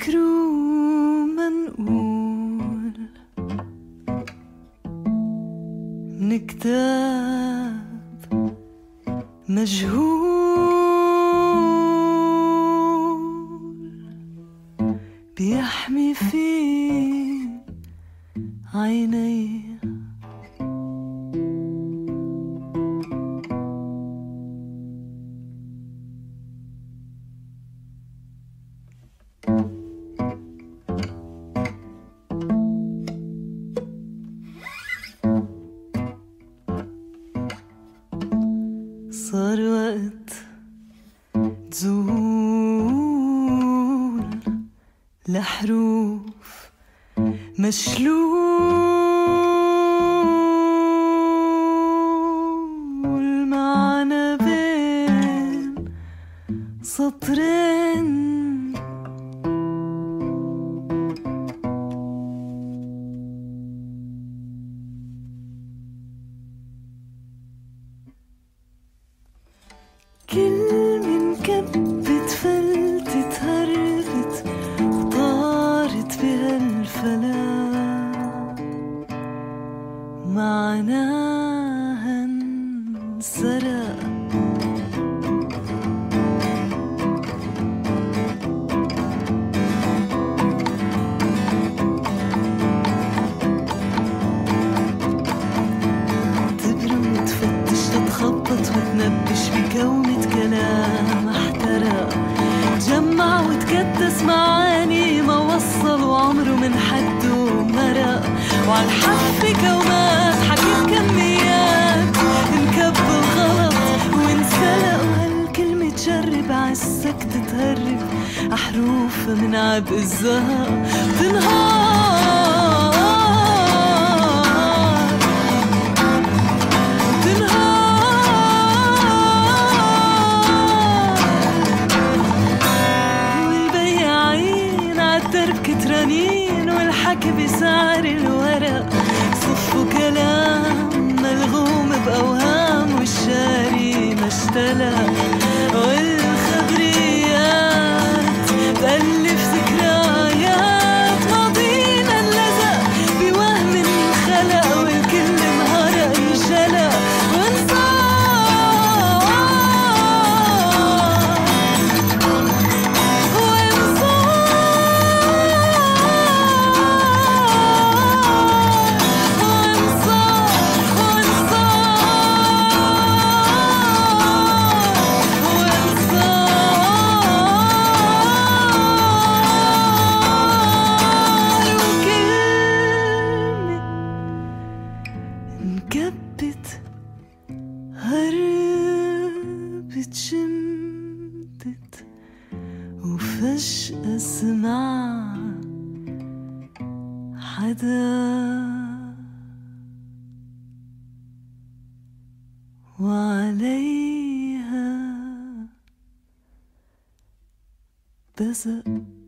نفكرو منقول من كتاب مجهول بيحمي في عيني صار وقت تزول لحروف مشلول معنا بين سطرين كلمة انكبت فلتت هربت وطارت بهالفلا معناها انسرق تبرم تفتش تتخبط وتنبش بكومة كلام احترق جمع وتكدس معاني ما وصل وعمره من حده مرق وعالحف كومات حكيت كميات انكب الغلط وانسلق وهالكلمة تجرب عالسكت تهرب أحروف من عبء الزهق تنهار كترانين والحكي بسعر الورق صفوا كلام ملغوم بأوهام والشاري ما اشتلى والخبريات تألف ذكريات ماضينا اللزق بوهم خلق والكل مهرق انجلى وفجأة سمع حدا وعليها بزق